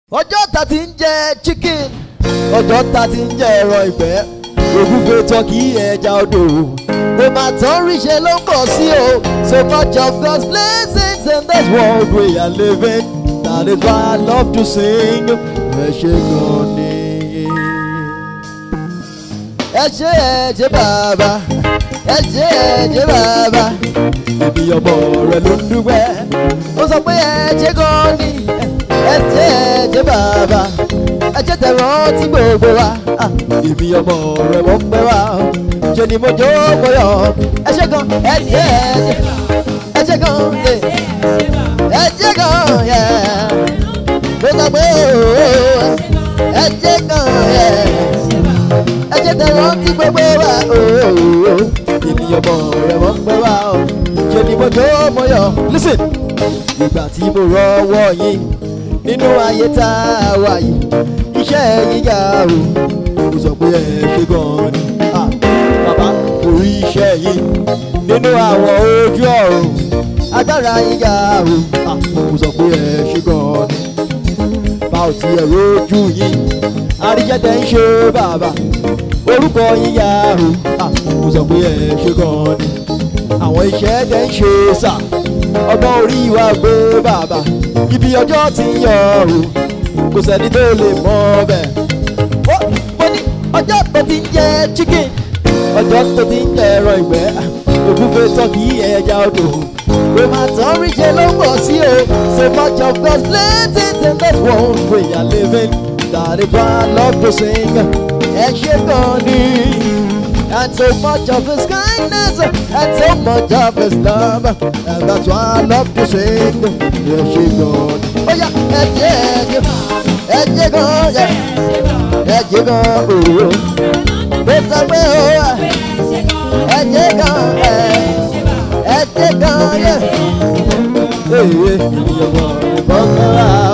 ọjọ́ ta ti ń jẹ chicken ọjọ́ ta ti ń jẹ ẹran ìgbẹ́ ògúnfe tọ́kì ẹja odò kò má tán ríṣe ló ń bọ̀ sí o. So much of God's blessings in this world we are living, that is why I love to sing. Ẹ ṣé gan ni ẹ ṣé bàbá ẹ ṣé bàbá ibi ọmọ rẹ ló ń dúpẹ́ ó sọ pé ẹ ṣé gan ni ẹ ṣé bàbá ẹ ṣé tẹ̀rán tí gbogbo wa ibi ọmọ rẹ wọ́n pẹ́ wá ṣe ni mo jó mo yọ̀ ẹ ṣé gan ẹ ṣé gan ẹ ṣé gan yẹ mo sọ pé ẹ ṣé gan yẹ ẹ ṣé tẹ̀rán tí gbogbo wa ibi ọmọ rẹ wọ́n pẹ́ wá ṣe ni mo jó mo yọ̀. Listen, ìgbà tí mo rọ́wọ́ yín nínú ayé tá a wà yìí iṣẹ́ yín ga o mo sọ pé ẹ ṣé gan ni bàbá mo rí iṣẹ́ yín nínú àwọn ojú ọ̀run agbára yín ga o mo sọ pé ẹ ṣé gan ni bá ò tiẹ̀ rójú yín àríṣẹ́ tẹ̀ ń ṣe bàbá orúkọ yín ga o mo sọ pé ẹ ṣé gan ni àwọn iṣẹ́ tẹ̀ ń ṣe sà ọgbọ́n orí wa gbé bàbá ibi ọjọ́ ti ń yọ o kò sẹ́ni tó lè mọ bẹ́ẹ̀. mo ní ọjọ́ tó ti ń jẹ chicken ọjọ́ tó ti ń jẹ ẹran ìgbẹ́ ògúnfe tọ́kì ẹja odò kò má tán ríṣe ló ń bọ̀ sí o. So much of God's blessings in this world we are living, that is why I love to sing. Ẹ ṣé gan ni. And so much of His kindness, and so much of His love, and that's why I love to sing. Yes, she God. Oh yeah, yeah, God, yeah, God, oh, it's a way, yeah, God, yeah, God, yeah. Hey,